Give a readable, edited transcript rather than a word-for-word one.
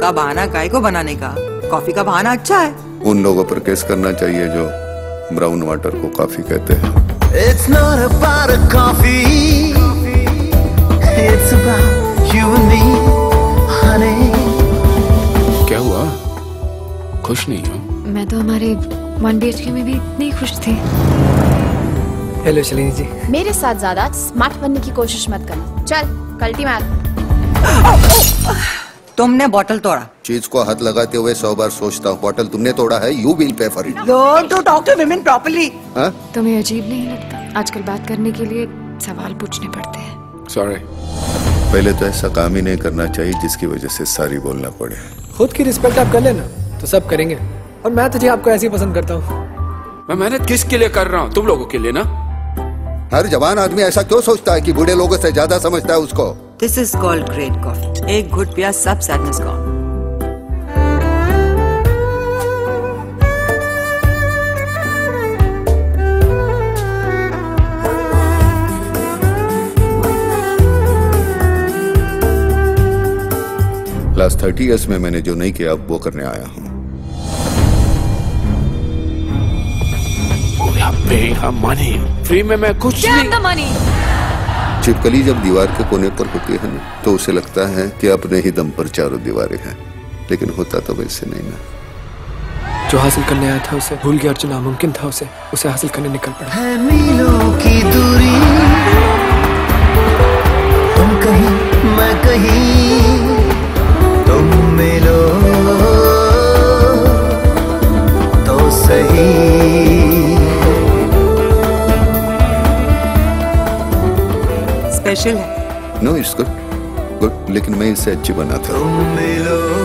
का बहाना काय को बनाने का? कॉफी का बहाना अच्छा है। उन लोगों पर केस करना चाहिए जो ब्राउन वाटर को कॉफी कहते हैं। It's not about a coffee, it's about you and me, honey. क्या हुआ? खुश नहीं हो? मैं तो हमारे 1 BHK में भी इतनी खुश थी। हेलो शलिनी जी। मेरे साथ ज्यादा स्मार्ट बनने की कोशिश मत करना। चल कल्टी मार। तुमने बोतल तोड़ा। चीज को हाथ लगाते हुए 100 बार सोचता हूँ। बोतल तुमने तोड़ा है, you will pay for it. Learn to talk to women properly. हाँ? तुम्हें अजीब नहीं लगता? आजकल बात करने के लिए सवाल पूछने पड़ते हैं। Sorry. पहले तो ऐसा काम ही नहीं करना चाहिए जिसकी वजह से सारी बोलना पड़े। खुद की रिस्पेक्ट आप कर लेना तो सब करेंगे। और मैं तुझे आपको ऐसे ही पसंद करता हूँ। मैं मेहनत किसके लिए कर रहा हूँ? तुम लोगों के लिए ना। हर जवान आदमी ऐसा क्यों सोचता है कि बूढ़े लोगों से ज्यादा समझता है उसको? This is called great coffee. एक घुट पिया सब sadness gone. लास्ट 30 इयर्स में मैंने जो नहीं किया अब वो करने आया हूँ। मनी फ्री में मैं कुछ नहीं। मनी छिपकली जब दीवार के कोने पर होती है ना तो उसे लगता है कि अपने ही दम पर चारों दीवारें हैं, लेकिन होता तो वैसे नहीं ना। जो हासिल करने आया था उसे भूल गया और जो नामुमकिन था उसे हासिल करने निकल पड़ा। है मीलों की दूरी, तुम कहीं मैं कहीं, तुम मिलो तो सही। स्पेशल है। नो इट्स गुड, लेकिन मैं इसे अच्छी बनाता हूँ। तुम मिलो